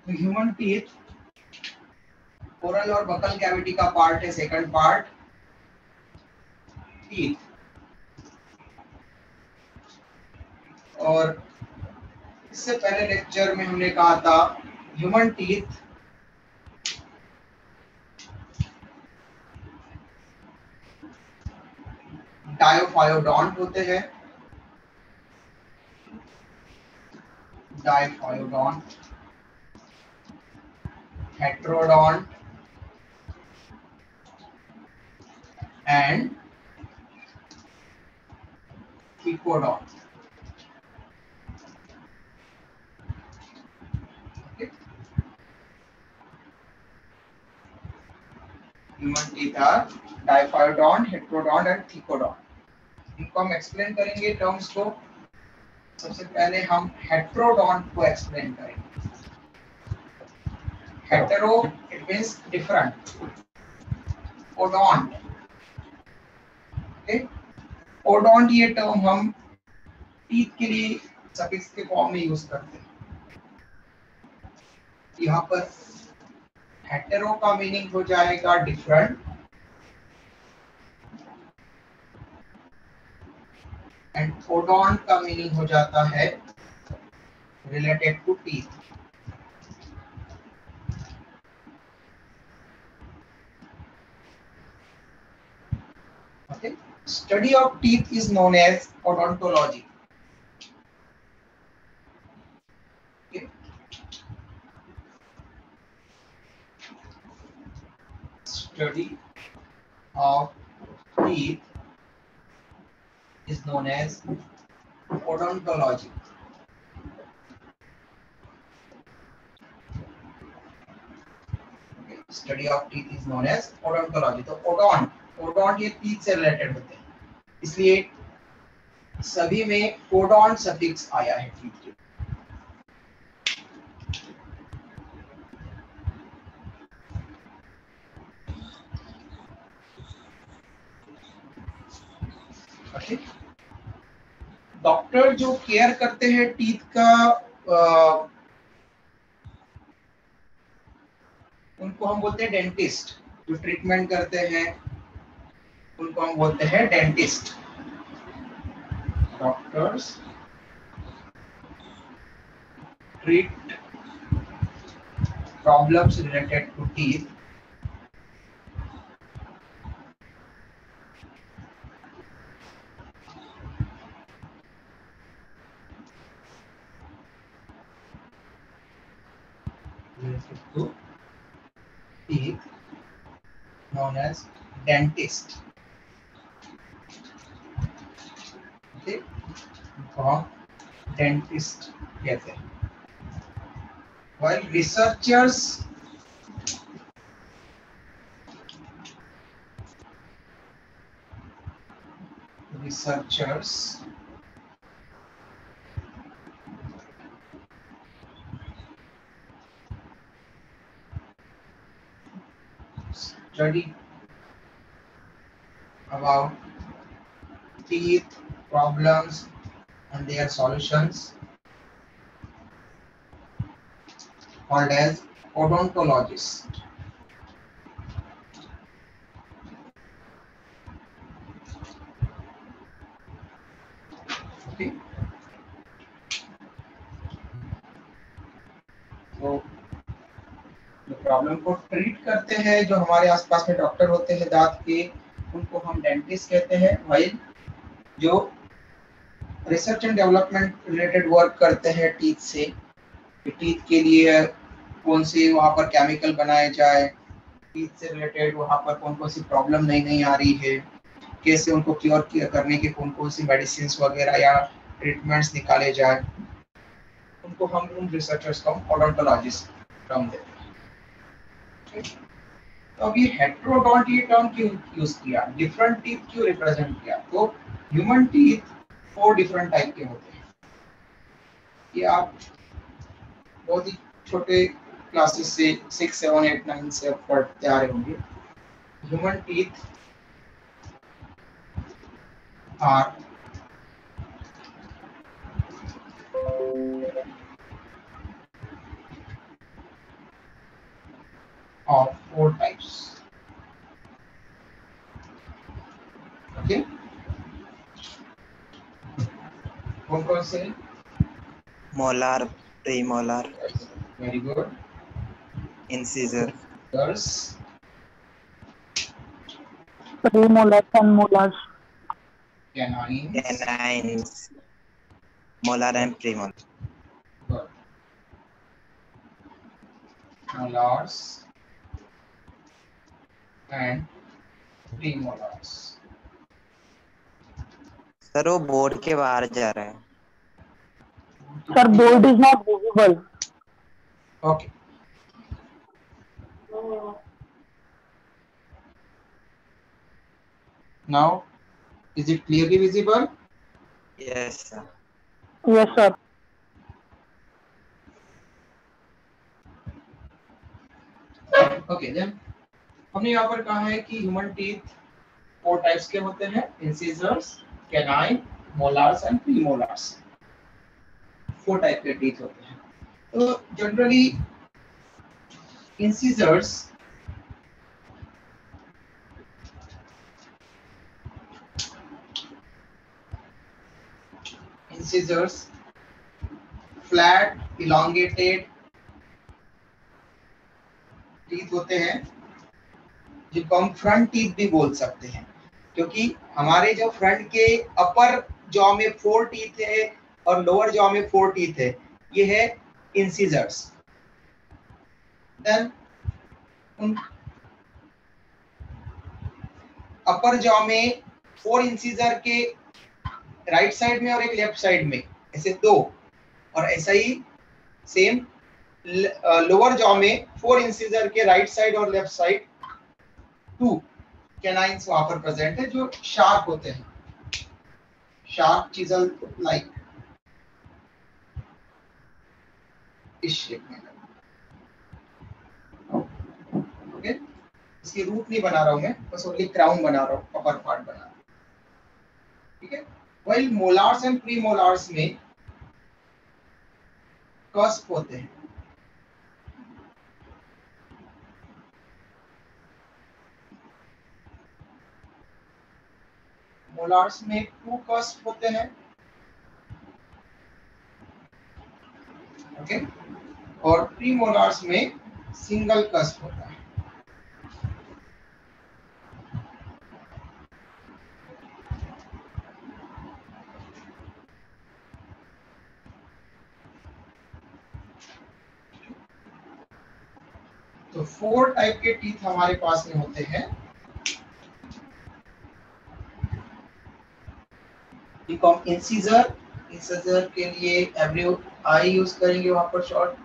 Human teeth oral और buccal cavity का part है, सेकंड पार्ट टीथ। और इससे पहले लेक्चर में हमने कहा था ह्यूमन टीथ डायोफायोडोंट होते हैं, diphyodont, heterodont and thecodont. Human teeth are diphyodont, heterodont and thecodont. इनको हम एक्सप्लेन करेंगे टर्म्स को। सबसे पहले हम हेट्रोडोंट को एक्सप्लेन करेंगे। Hetero it means different, odont, okay. Odont ये टर्म हम टीथ के लिए सफिक्स के फॉर्म में यूज करते हैं। यहाँ पर हेटेरो का मीनिंग हो जाएगा डिफरेंट एंड ओडोंट का मीनिंग हो जाता है related to teeth. Okay. Study of teeth is known as odontology. Okay. Study of teeth is known as odontology. Okay. Study of teeth is known as odontology. तो ओडोंट ये teeth से related होते हैं, इसलिए सभी में ओडोंट सफिक्स आया है टीथ के। Okay. डॉक्टर जो केयर करते हैं टीथ का उनको हम बोलते हैं डेंटिस्ट। जो ट्रीटमेंट करते हैं उनको हम बोलते हैं dentist. Doctors treat problems related to teeth related to teeth known as dentist. Okay, हम डेंटिस्ट कहते हैं। While researchers study about teeth problems and their solutions called as odontologists. Okay. तो जो प्रॉब्लम को ट्रीट करते हैं, जो हमारे आसपास में डॉक्टर होते हैं दांत के, उनको हम डेंटिस्ट कहते हैं। वही जो research and development related work करते हैं टीथ से, टीथ के लिए कौन से वहाँ पर केमिकल बनाए जाए, टीथ से रिलेटेड वहाँ पर कौन कौन सी प्रॉब्लम नई नई आ रही है, कैसे उनको क्योर करने के कौन कौन सी मेडिसिन वगैरह या ट्रीटमेंट्स निकाले जाए, उनको हम उन रिसर्चर्स को ओडोंटोलॉजिस्ट टर्म देते हैं। तो अब ये हेट्रोडोंट ये टर्म क्यों यूज किया, डिफरेंट टीथ क्यों रिप्रेजेंट किया? तो ह्यूमन टीथ 4 डिफरेंट टाइप के होते हैं। ये आप बहुत ही छोटे क्लासेस से 6, 7, 8, 9 से पढ़ते आ रहे होंगे। Human teeth are of 4 types. Okay, कौन से? molar, premolar, Very good. incisor, Girls, premolars and molars. canines. canines, molar and premolar, Good. Molars and premolars. Sir वो बोर्ड के बाहर जा रहा है। Sir, board is not visible. Okay. Now, is it clearly visible? Yes sir. Yes, sir. Okay, then हमने यहाँ पर कहा है कि ह्यूमन टीथ 4 टाइप्स के होते हैं, incisors, canine, molars and premolars. 4 type के टीथ होते हैं। तो generally incisors flat elongated teeth होते हैं, जिनको हम फ्रंट टीथ भी बोल सकते हैं, क्योंकि हमारे जो फ्रंट के अपर जॉ में 4 टीथ है और लोअर जॉ में 4 टीथ है, ये है इंसिजर्स। देन अपर जॉ में 4 इंसिजर के राइट साइड में और एक लेफ्ट साइड में, ऐसे 2, और ऐसा ही सेम लोअर जॉ में 4 इंसिजर के राइट साइड और लेफ्ट साइड 2 कैनाइन्स वहां पर प्रेजेंट है, जो शार्प होते हैं, शार्प चिजल लाइक इस शेप में। ओके, इसकी रूट नहीं बना रहा हूं मैं, बस ओनली क्राउन बना रहा हूं, अपर पार्ट बना रहा हूं। ठीक है, व्हाइल मोलार्स एंड प्रीमोलार्स में कस्प होते हैं। मोलार्स में 2 कस्प होते हैं, ओके, और प्रीमोलार्स में सिंगल कस्प होता है। तो 4 टाइप के टीथ हमारे पास में होते हैं। इनको हम इंसिजर के लिए एवरी आई यूज करेंगे, वहां पर शॉर्ट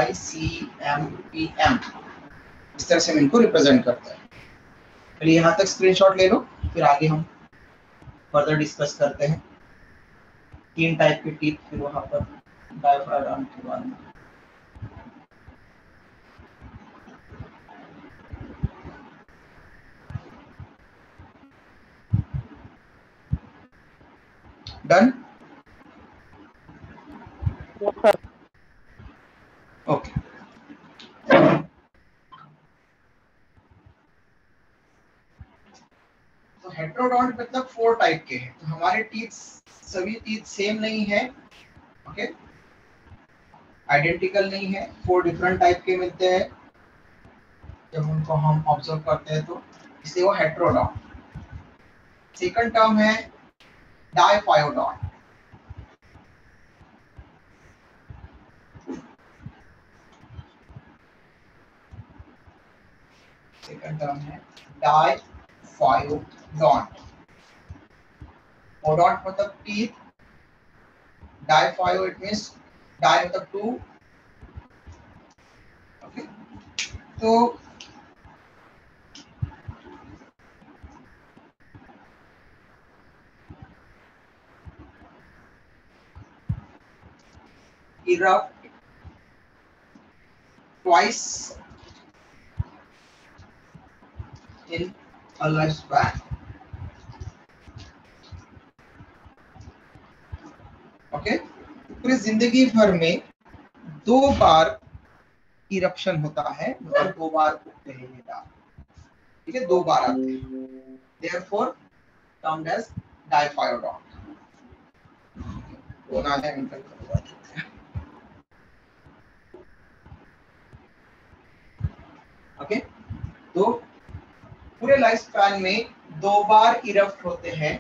ICMPM, इस तरह से हम इनको रिप्रेजेंट करते हैं। चलिए यहाँ तक स्क्रीनशॉट ले लो, फिर आगे हम फर्दर डिस्कस करते हैं। 3 टाइप के टीथ फिर वहां पर डायफ्राम के बाद में। डन? Yes, sir. ओके, तो हेटेरोडोंट मतलब 4 टाइप के हैं। तो हमारे टीथ, सभी टीथ सेम नहीं है, ओके, आइडेंटिकल नहीं है, 4 डिफरेंट टाइप के मिलते हैं जब उनको हम ऑब्जर्व करते हैं, तो इसलिए वो हेटेरोडोंट। सेकंड टर्म है डायफायोडोंट। सेकंड टर्म है डायफायोडोंट। ओडोंट मतलब teeth, diphyo it means di मतलब 2, ओके। तो erupt twice in a lifespan, okay. पूरी जिंदगी भर में 2 बार इरप्शन होता है, मतलब 2 बार उगते हैं ये दांत, ठीक है, 2 बार आते हैं, देयरफॉर टर्म्ड एज डायफायोडॉन्ट। वो ना है इंटर करवा देते हैं। ओके, तो पूरे लाइफ स्पैन में 2 बार इरप्ट होते हैं।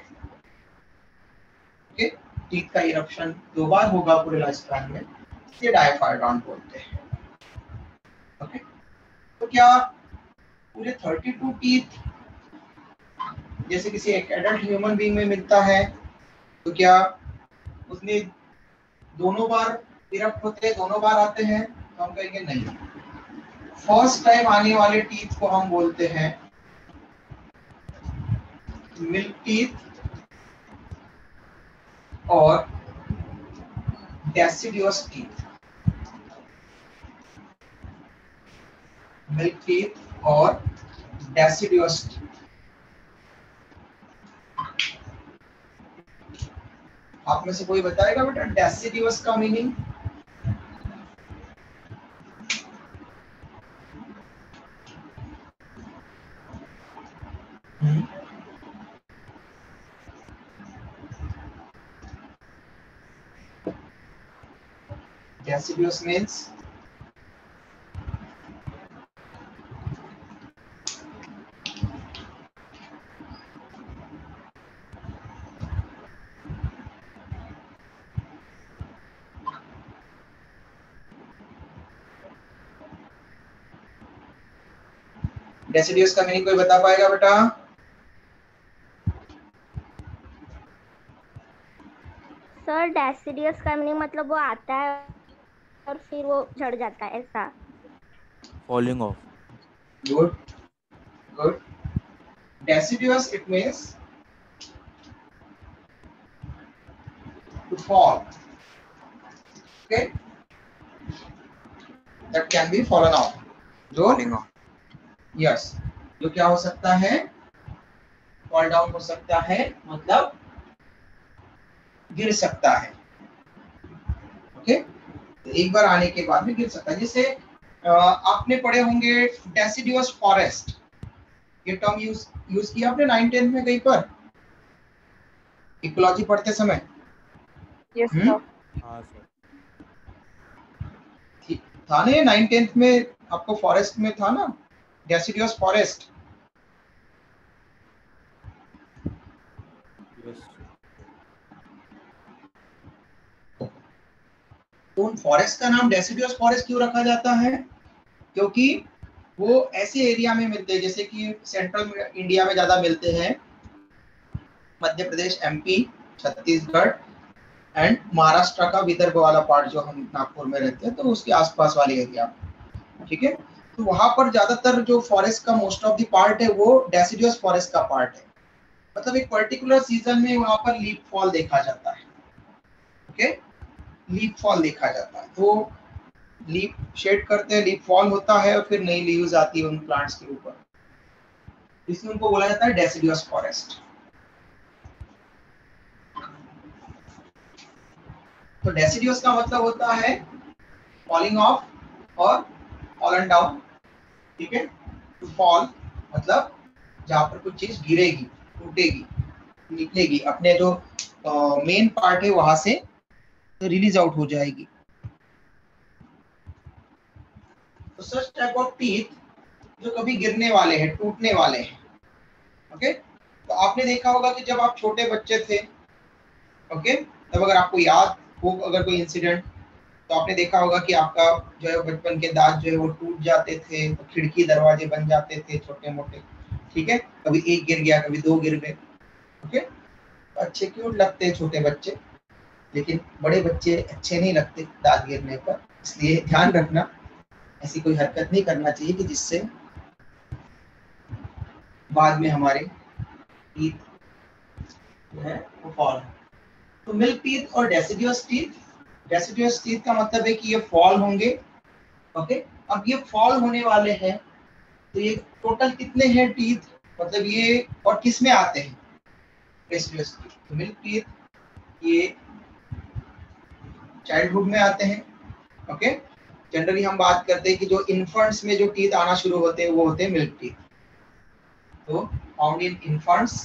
ओके, टीथ का इरप्शन 2 बार होगा पूरे लाइफ स्पैन में, इसे डायफायोडॉन्ट बोलते हैं। ओके, तो क्या पूरे 32 टीथ जैसे किसी एक एडल्ट ह्यूमन बीइंग में मिलता है, तो क्या उसमें दोनों बार इरप्ट होते हैं, दोनों बार आते हैं? तो हम कहेंगे नहीं। फर्स्ट टाइम आने वाले टीथ को हम बोलते हैं मिल्क टीथ और डेसिडियस टीथ। मिल्क टीथ और डेसिडियस टीथ। आप में से कोई बताएगा बेटा डेसिडियस का मीनिंग? Deciduous means डेसिडियस का मीनिंग कोई बता पाएगा बेटा? सर डेसिडियस का मीनिंग मतलब वो आता है और फिर वो झड़ जाता है, ऐसा। falling off. Good, good. Deciduous it means to fall. Okay, that can be fallen off. जो falling off. यस, जो क्या हो सकता है? फॉल डाउन हो सकता है, मतलब गिर सकता है। ओके, तो एक बार आने के बाद में गिर सकता है। जैसे आपने पढ़े होंगे डेसिडियस फॉरेस्ट, ये टर्म यूज किया आपने 9th-10th में कहीं पर इकोलॉजी पढ़ते समय? Yes, sir. हाँ सर. था ना, 9th-10th में आपको फॉरेस्ट में था ना डेसिडियस फॉरेस्ट? Yes. तो उन फॉरेस्ट का नाम डेसिडियस फॉरेस्ट क्यों रखा जाता है? क्योंकि वो ऐसे एरिया में मिलते हैं, जैसे कि सेंट्रल इंडिया में ज्यादा मिलते हैं, मध्य प्रदेश, एमपी, छत्तीसगढ़ एंड महाराष्ट्र का विदर्भ वाला पार्ट जो हम नागपुर में रहते हैं, तो उसके आसपास वाले एरिया, ठीक है। तो वहां पर ज्यादातर जो फॉरेस्ट का मोस्ट ऑफ द पार्ट है वो डेसिडियस फॉरेस्ट का पार्ट है। मतलब एक पर्टिकुलर सीजन में वहां पर लीफ फॉल देखा जाता है। ओके, लीफ फॉल देखा जाता है, तो लीफ शेड करते हैं, लीफ फॉल होता है और फिर नई लीव्स आती है उन प्लांट्स के ऊपर, इसलिए उनको बोला जाता है डेसिडियस फॉरेस्ट। तो डेसिडियस का मतलब होता है फॉलिंग ऑफ और फॉलन डाउन, ठीक है। टू फॉल मतलब जहां पर कुछ चीज गिरेगी, टूटेगी, निकलेगी, अपने जो मेन पार्ट है वहां से रिलीज आउट हो जाएगी। तो सच टाइप ऑफ टीथ जो कभी गिरने वाले हैं, टूटने वाले हैं। ओके, तो आपने देखा होगा कि जब आप छोटे बच्चे थे, ओके, तब अगर आपको याद हो अगर कोई इंसिडेंट, तो आपने देखा होगा कि आपका जो है बचपन के दांत जो है वो टूट जाते थे, तो खिड़की दरवाजे बन जाते थे छोटे मोटे, ठीक है। कभी एक गिर गया, कभी 2 गिर गए। ओके, तो अच्छे क्यूट लगते हैं छोटे बच्चे, लेकिन बड़े बच्चे अच्छे नहीं लगते दांत गिरने पर। इसलिए ध्यान रखना, ऐसी कोई हरकत नहीं करना चाहिए कि जिससे बाद में हमारे टीथ जो है वो फॉल। तो मिल्क टीथ और डेसिडियस टीथ, डेसिडियस टीथ का मतलब है कि ये फॉल होंगे। ओके, अब ये फॉल होने वाले हैं, तो ये टोटल कितने हैं टीथ, मतलब ये और किस में आते हैं डेसिडियस टीथ? तो मिल्क टीथ ये चाइल्डहुड में आते हैं। ओके, जनरली हम बात करते हैं कि जो इन्फेंट्स में जो टीथ आना शुरू होते हैं वो होते हैं मिल्क टीथ। तो फाउंड इन इन्फेंट्स,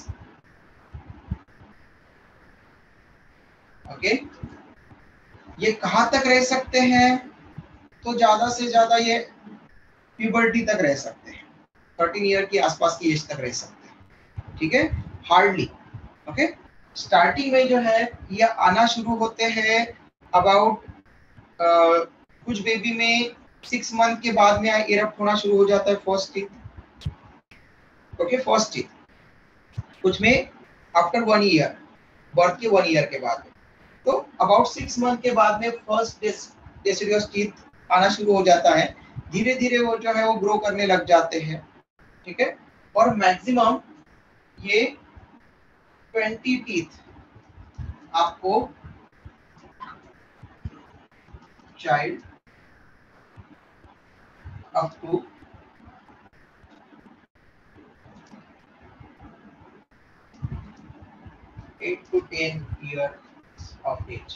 ओके। ये कहाँ तक रह सकते हैं? तो ज्यादा से ज्यादा ये प्यूबर्टी तक रह सकते हैं, 13 ईयर के आसपास की एज तक रह सकते हैं, ठीक है, हार्डली, ओके। स्टार्टिंग में जो है ये आना शुरू होते हैं अबाउट कुछ बेबी में 6 मंथ के बाद में इरप्ट होना शुरू हो जाता है first teeth, okay, first teeth. कुछ में आफ्टर 1 ईयर, बर्थ के 1 ईयर के बाद। तो अबाउट 6 मंथ के बाद में फर्स्ट डेसिडियस टीथ आना शुरू हो जाता है। धीरे धीरे वो जो है वो ग्रो करने लग जाते हैं, ठीक है। और मैक्सिमम ये 20 टीथ आपको child up to 8 to 10 years of age,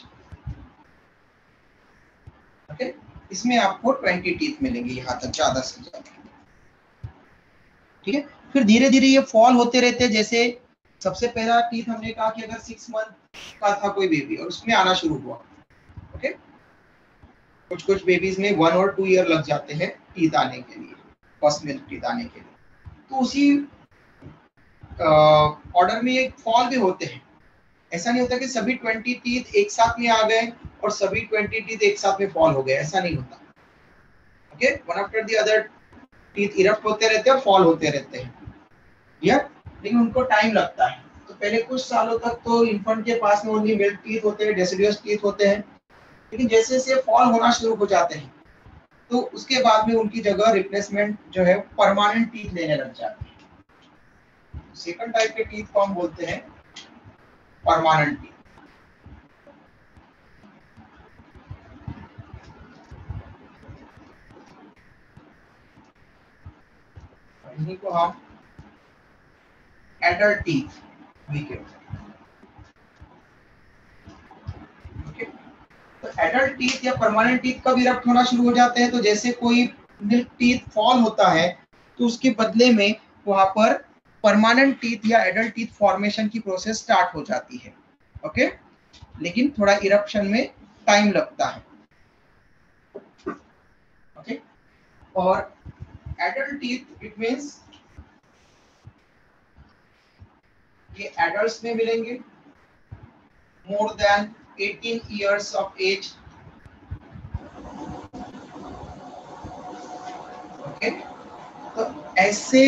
okay. इसमें आपको 20 टीथ मिलेंगे यहाँ तक, ज्यादा से ज्यादा, ठीक है। फिर धीरे धीरे ये फॉल होते रहते हैं। जैसे सबसे पहला टीथ हमने कहा कि अगर 6 मंथ का था कोई बेबी और उसमें आना शुरू हुआ, ओके। कुछ कुछ बेबीज में 1 और 2 ईयर लग जाते हैं टीथ आने के लिए, फर्स्ट मिल्क टीथ आने के लिए। तो उसी ऑर्डर में एक फॉल भी होते हैं। ऐसा नहीं होता कि सभी 20 टीथ एक साथ में आ गए और सभी 20 टीथ एक साथ में फॉल हो गए, ऐसा नहीं होता, okay. One after the other teeth erupt होते रहते हैं और फॉल होते रहते हैं, या लेकिन उनको टाइम लगता है। तो पहले कुछ सालों तक तो इन्फेंट के पास में ओनली मिल्क टीथ होते हैं, डेसिडियस टीथ होते हैं, लेकिन जैसे जैसे फॉल होना शुरू हो जाते हैं तो उसके बाद में उनकी जगह रिप्लेसमेंट जो है परमानेंट टीथ लेने लग जाते हैं। सेकंड टाइप के टीथ को हम बोलते हैं परमानेंट टीथ। इन्हीं को हम एडल्ट टीथ भी कहते हैं, ओके। तो एडल्ट टीथ या परमानेंट टीथ कब इरप्ट होना शुरू हो जाते हैं? तो जैसे कोई मिल्क टीथ फॉल होता है तो उसके बदले में वहां पर परमानेंट टीथ या एडल्ट टीथ फॉर्मेशन की प्रोसेस स्टार्ट हो जाती है, ओके। लेकिन थोड़ा इरप्शन में टाइम लगता है, ओके। और एडल्ट टीथ इट मींस ये एडल्ट्स में मिलेंगे more than 18 years of age, okay. तो ऐसे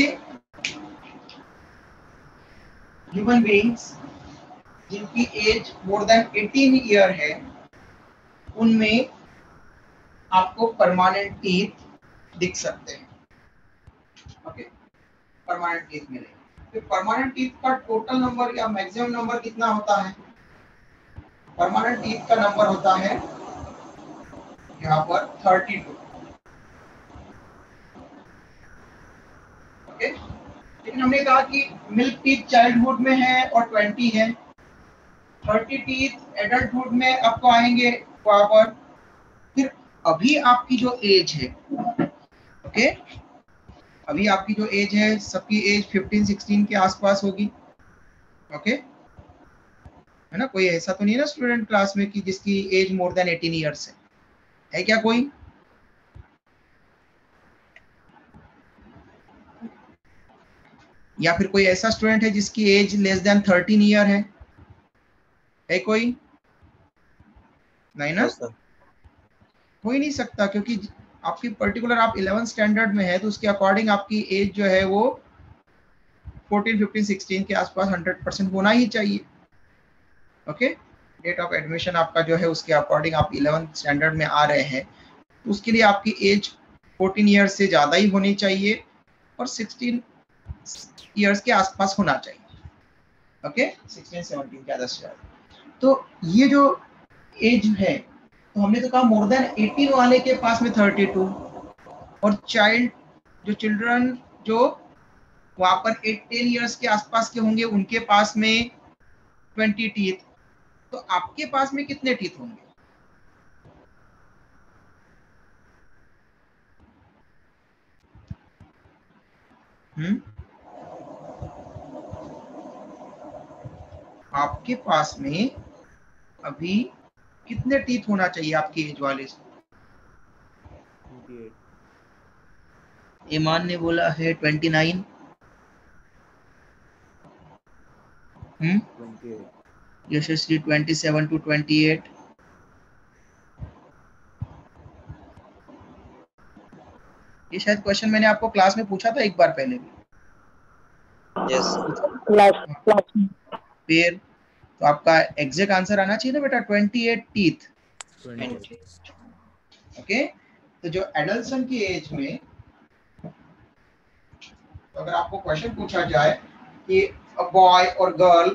ह्यूमन बीइंग्स जिनकी एज मोर देन 18 ईयर है उनमें आपको परमानेंट टीथ दिख सकते हैं, ओके। परमानेंट टीथ मिलेंगे। तो परमानेंट टीथ का टोटल नंबर या मैक्सिमम नंबर कितना होता है? परमानेंट टीथ का नंबर होता है यहाँ पर 32, ओके। लेकिन हमने कहा कि मिल्क टीथ चाइल्डहुड में है और 20 है, 30 टीथ एडल्टहुड में आपको आएंगे वहां पर। फिर अभी आपकी जो एज है, ओके, अभी आपकी जो एज है सबकी एज 15-16 के आसपास होगी, ओके, है ना। कोई ऐसा तो नहीं है ना स्टूडेंट क्लास में कि जिसकी एज मोर देन 18 ईयर्स है क्या कोई? या फिर कोई ऐसा स्टूडेंट है जिसकी एज लेस देन 13 ईयर है कोई? नहीं ना, हो ही नहीं सकता, क्योंकि आपकी पर्टिकुलर आप 11th स्टैंडर्ड में है तो उसके अकॉर्डिंग आपकी एज जो है वो 14, 15, 16 के आसपास 100% होना ही चाहिए, ओके। डेट ऑफ एडमिशन आपका जो है उसके अकॉर्डिंग आप 11th स्टैंडर्ड में आ रहे हैं तो उसके लिए आपकी एज 14 ईयर्स से ज़्यादा ही होनी चाहिए और 16 ईयर्स के आसपास होना चाहिए, ओके, 16-17 ज़्यादा से ज़्यादा। तो ये जो एज है तो हमने तो कहा मोर देन 18 वाले के पास में 32 और चाइल्ड जो चिल्ड्रन जो वहां पर 10 ईयर्स के आसपास के होंगे उनके पास में 20 टीथ। तो आपके पास में कितने टीथ होंगे? आपके पास में अभी कितने टीथ होना चाहिए आपकी एज वाले से? 28. ईमान ने बोला है 29. 28. यशस्वी 27 to 28. ये शायद क्वेश्चन मैंने आपको क्लास में पूछा था एक बार पहले भी। यस क्लास में फिर तो आपका एग्जैक्ट आंसर आना चाहिए ना बेटा, 28 टीथ। 28. ओके, तो जो एडल्सन की एज में तो अगर आपको क्वेश्चन पूछा जाए कि अ बॉय और गर्ल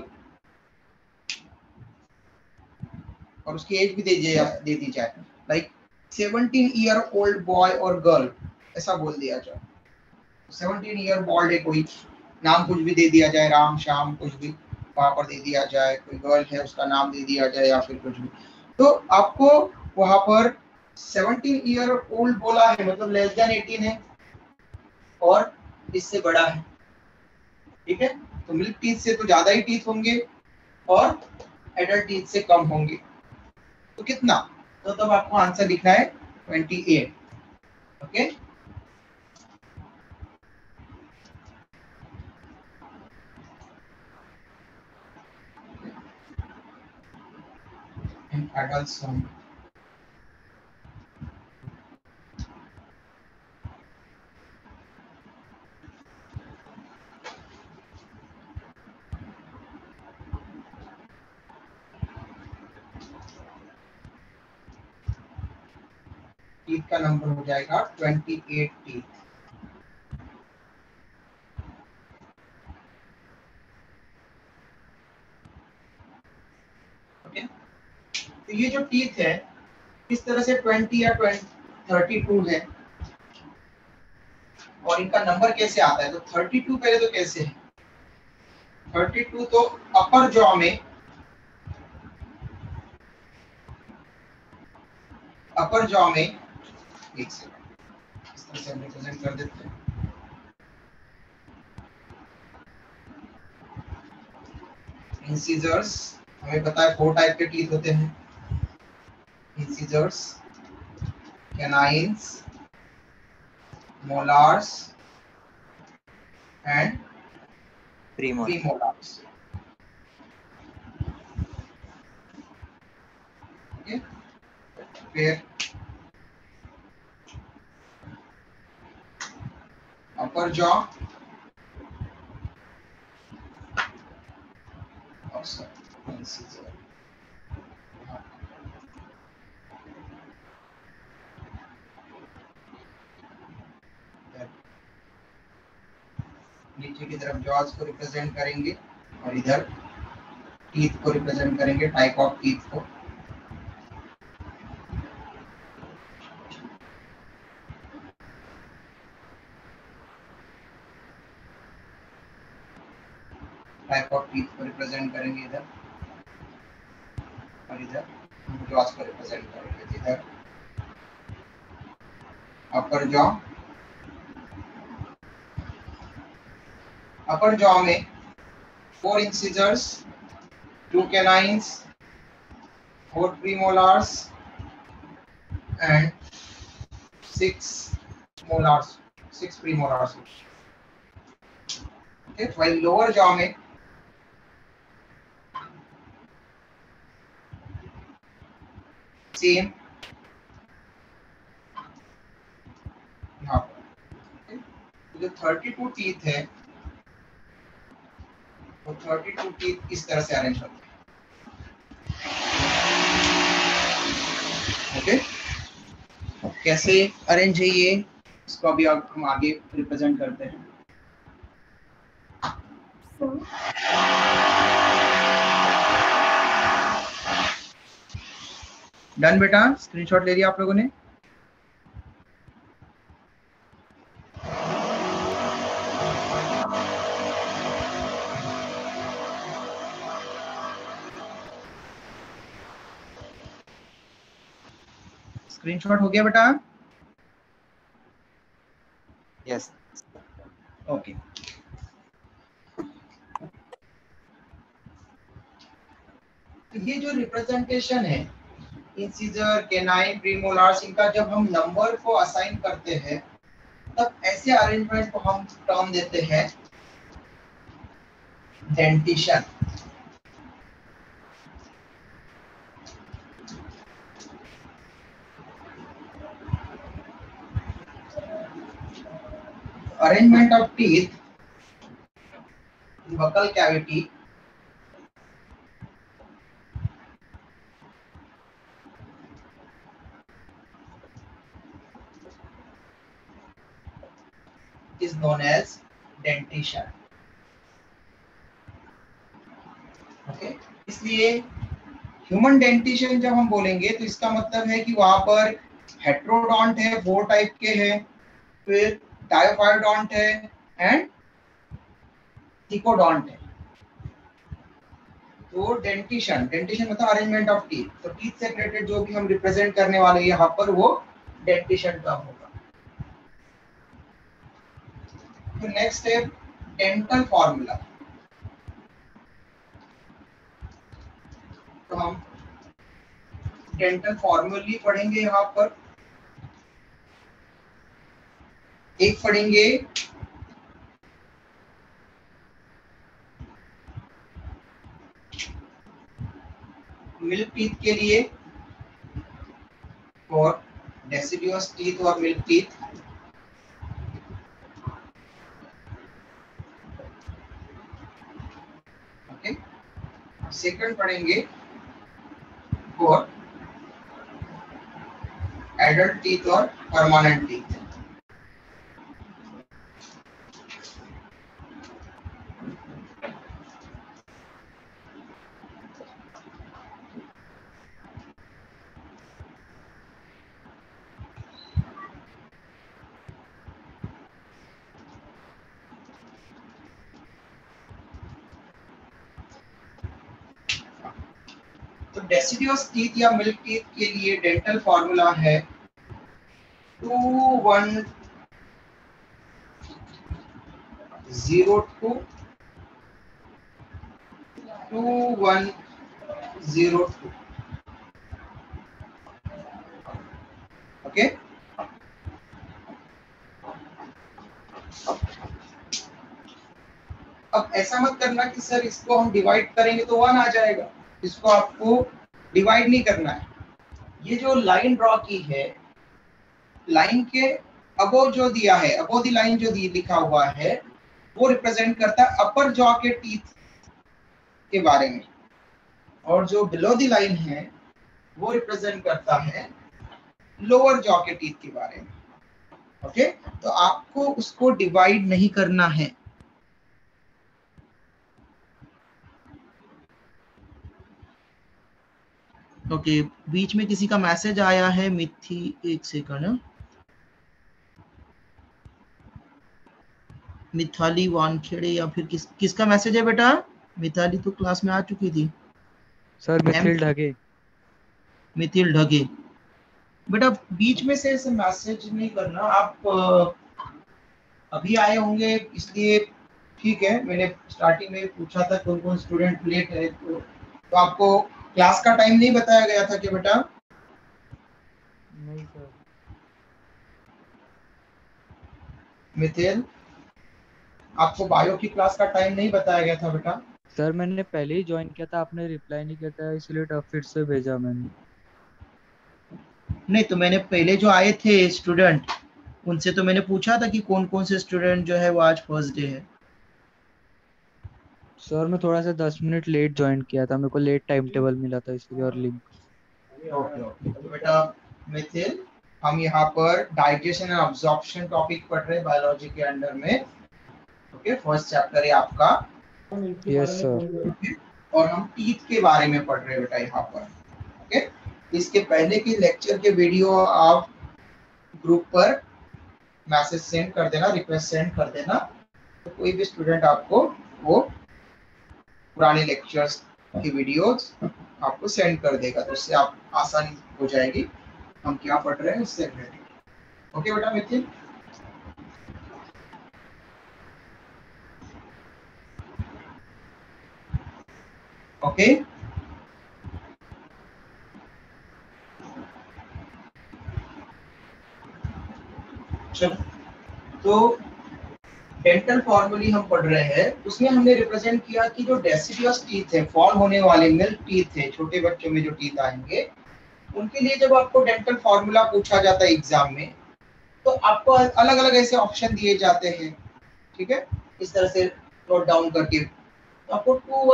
और उसकी एज भी दे दी जाए, लाइक 17 ईयर ओल्ड बॉय और गर्ल, ऐसा बोल दिया जाए। 17 ईयर बोल्ड है, कोई नाम कुछ भी दे दिया जाए, राम श्याम कुछ भी वहां पर दे दिया जाए, कोई गर्ल है उसका नाम दे दिया जाए या फिर कुछ भी, तो आपको वहां पर 17 ईयर ओल्ड बोला है मतलब लेस देन 18 है और इससे बड़ा है, ठीक है। तो मिल्क टीथ से तो ज्यादा ही टीथ होंगे और एडल्ट टीथ से कम होंगे, तो कितना, तो तब आपको आंसर लिखना है 28। Okay, in adults only. Teeth का नंबर हो जाएगा 28 टीथ। ओके, तो ये जो टीथ है इस तरह से 20 या 32 है और इनका नंबर कैसे आता है, तो 32 पहले तो कैसे है, 32 तो अपर जॉ में, एक सेकंड इस तरह से हम रिप्रेजेंट कर देते हैं, इंसिजर्स, हमें पता है 4 टाइप के टीथ होते हैं, incisors, canines, molars and premolars. Okay, फिर अपर जॉ और इंसिजर, नीचे की तरफ जॉज को रिप्रेजेंट करेंगे और इधर टीथ को रिप्रेजेंट करेंगे, टाइप ऑफ टीथ को। टाइप ऑफ टीथ को रिप्रेजेंट करेंगे इधर और इधर जॉज को रिप्रेजेंट करेंगे, इधर अपर जॉ में 4 incisors, 2 canines, 4 premolars and 6 molars, 6 premolars। okay, while lower jaw में सेम यहाँ पर, okay? तो जो 32 टीथ है वो 32 टीथ इस तरह से अरेंज होते हैं। ओके, कैसे अरेंज है ये, इसको अभी हम आगे रिप्रेजेंट करते हैं। डन बेटा, स्क्रीनशॉट ले लिया आप लोगों ने? स्क्रीनशॉट हो गया बेटा? Yes okay. तो ये जो रिप्रेजेंटेशन है इंसीजर, कैनाइन, प्रीमोलार्स, इनका जब हम नंबर को असाइन करते हैं तब ऐसे अरेंजमेंट को हम टर्म देते हैं dentition. Arrangement of teeth, buccal cavity is known as dentition। Okay, इसलिए ह्यूमन डेंटिशन जब हम बोलेंगे तो इसका मतलब है कि वहां पर हेट्रोडोंट है, 4 टाइप के हैं, फिर डायोफाइडोंट है एंड थिकोडोंट है। तो डेंटिशन, डेंटिशन मतलब अरेंजमेंट ऑफ टीथ। तो टीथ से रिलेटेड जो भी हम रिप्रेजेंट करने वाले हैं यहाँ पर वो डेंटिशन टर्म होगा। तो नेक्स्ट है डेंटल फॉर्मूला। तो हम डेंटल फॉर्मूले पढ़ेंगे यहाँ पर। एक पढ़ेंगे मिल्क टीथ के लिए और डेसिडियस टीथ और मिल्क टीथ। ओके, सेकंड पढ़ेंगे और एडल्ट टीथ और परमानेंट टीथ। तो डेसिडियस टीथ या मिल्क टीथ के लिए डेंटल फॉर्मूला है 2102 2102। ओके, अब ऐसा मत करना कि सर इसको हम डिवाइड करेंगे तो 1 आ जाएगा। इसको आपको डिवाइड नहीं करना है। ये जो लाइन ड्रॉ की है, लाइन के अबोव जो दिया है, अबोव द लाइन जो लिखा हुआ है वो रिप्रेजेंट करता है अपर जॉ के टीथ के बारे में, और जो बिलो द लाइन है वो रिप्रेजेंट करता है लोअर जॉ के टीथ के बारे में। ओके, तो आपको उसको डिवाइड नहीं करना है। ओके, बीच में किसी का मैसेज आया है मिथी, एक सेकंड। मिथाली वानखेड़े या फिर किसका मैसेज है बेटा? मिथाली तो क्लास में आ चुकी थी। सर मिथिल ढगे। मिथिल ढगे। बेटा बीच में से ऐसे मैसेज नहीं करना। आप अभी आए होंगे इसलिए ठीक है, मैंने स्टार्टिंग में पूछा था कौन कौन स्टूडेंट लेट है, तो आपको क्लास का टाइम नहीं बताया गया था क्या बेटा? नहीं सर। मिथिल, आपको बायो की क्लास का टाइम नहीं बताया गया था बेटा? सर मैंने पहले ही ज्वाइन किया था, आपने रिप्लाई नहीं किया था, इसलिए तब फिर से भेजा मैंने। नहीं, तो मैंने पहले जो आए थे स्टूडेंट उनसे तो मैंने पूछा था कि कौन कौन से स्टूडेंट जो है वो आज फर्स्ट डे है। सर मैं थोड़ा सा 10 मिनट लेट ज्वाइन किया था, मेरे को लेट टाइम टेबल मिला था इसलिए, और लिंक। ओके ओके, तो बेटा मिथिल, हम यहाँ पर डाइजेशन एंड अब्जॉर्प्शन टॉपिक पढ़ रहे हैं बायोलॉजी के अंडर में। ओके, फर्स्ट चैप्टर है आपका। Yes sir. और हम टीथ के बारे में पढ़ रहे हैं बेटा यहाँ पर। ओके, इसके पहले की लेक्चर के वीडियो आप ग्रुप पर मैसेज सेंड कर देना, रिक्वेस्ट सेंड कर देना, तो कोई भी स्टूडेंट आपको वो पुराने लेक्चर्स की वीडियोस आपको सेंड कर देगा, तो उससे आप आसानी हो जाएगी हम क्या पढ़ रहे हैं उससे रिलेटेड। ओके बेटा मिथिल। ओके। चलो, तो डेंटल फॉर्मूली हम पढ़ रहे हैं, उसमें हमने रिप्रेजेंट किया कि जो डेसिडियस टीथ है, फॉर्म होने वाले मिल्क टीथ है, छोटे बच्चों में जो टीथ आएंगे, उनके लिए जब आपको डेंटल फॉर्मूला पूछा जाता है एग्जाम में, तो आपको अलग अलग ऐसे ऑप्शन दिए जाते हैं, ठीक है, इस तरह से नोट डाउन करके। तो आपको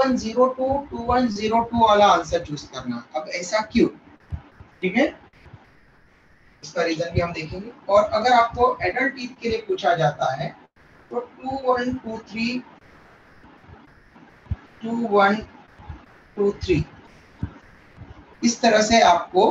2102 वाला आंसर चूज करना। अब ऐसा क्यों, ठीक है, इसका रीजन भी हम देखेंगे। और अगर आपको एडल्ट टीथ के लिए पूछा जाता है तो 2123 2123 इस तरह से आपको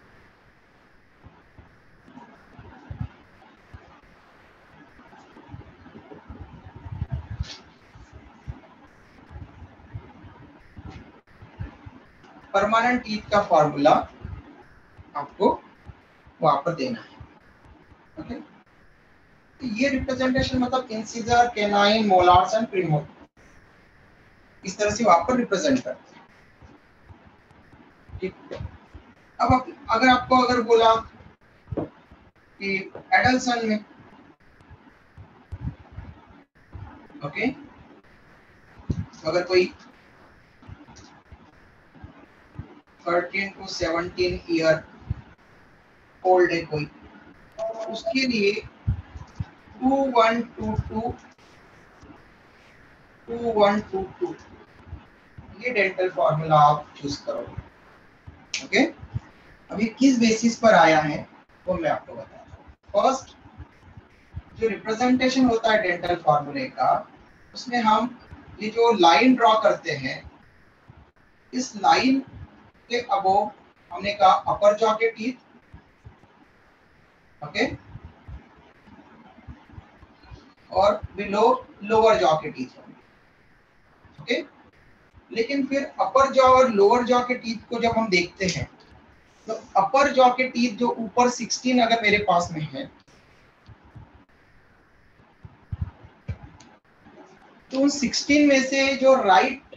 परमानेंट टीथ का फॉर्मूला आपको वहां पर देना है। ओके, ये रिप्रेजेंटेशन मतलब incisor, canine, molars and premolar, इस तरह से वहां पर रिप्रेजेंट करते हैं, ठीक है। अब अगर आपको अगर बोला कि एडल्सन में, ओके, अगर कोई 13 to 17 ईयर ओल्ड है कोई, उसके लिए 2122 ये डेंटल फॉर्मूला आप चूज करोगे। ओके, अभी किस बेसिस पर आया है वो मैं आपको बताता हूँ। फर्स्ट, जो रिप्रेजेंटेशन होता है डेंटल फॉर्मूले का, उसमें हम ये जो लाइन ड्रॉ करते हैं, इस लाइन के अबोव हमने कहा अपर जॉ के टीथ, ओके, और बिलो लोअर जॉ के टीथ, ओके। लेकिन फिर अपर जॉ और लोअर जॉ के टीथ को जब हम देखते हैं, तो अपर जॉ के टीथ जो ऊपर 16 अगर मेरे पास में है, तो 16 में से जो राइट